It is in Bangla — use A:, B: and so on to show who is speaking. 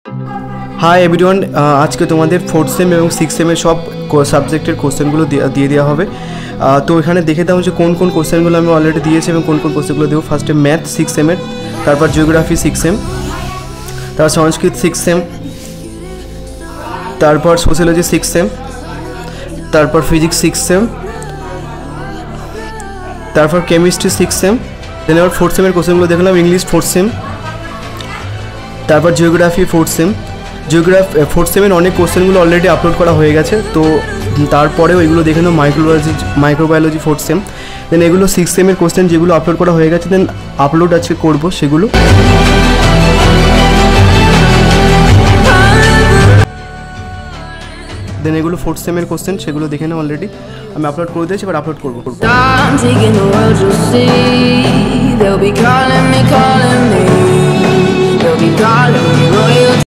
A: হাই এভরিওয়ান, আজকে তোমাদের ফোর্থ সেম এবং সিক্স সেমের সব সাবজেক্টের কোশ্চেনগুলো দিয়ে দেওয়া হবে। তো এখানে দেখে দাও যে কোন কোন কোশ্চেনগুলো আমি অলরেডি দিয়েছি এবং কোন কোন কোশ্চেনগুলো দেবো। ফার্স্টে ম্যাথ সিক্স সেমের, তারপর জিওগ্রাফি সিক্স সেম, তারপর সংস্কৃত সিক্স সেম, তারপর সোশ্যোলজি সিক্স সেম, তারপর ফিজিক্স সিক্স সেম, তারপর কেমিস্ট্রি সিক্স সেম। দেন আবার ফোর্থ সেমের কোশ্চেনগুলো দেখলাম। ইংলিশ ফোর্থ সেম, তারপর জিওগ্রাফি ফোর্থ সেম। ফোর্থ সেমের অনেক কোশ্চেনগুলো অলরেডি আপলোড করা হয়ে গেছে, তো তারপরেও এগুলো দেখে নাও। Microbiology fourth sem. দেন এগুলো সিক্স সেমের কোশ্চেন যেগুলো আপলোড করা হয়ে গেছে, দেন আপলোড আজকে করবো সেগুলো। দেন এগুলো ফোর্থ সেমের কোশ্চেন, সেগুলো দেখে নাও। অলরেডি আমি আপলোড করে দিয়েছি, এবার আপলোড করবো। They'll be calling me,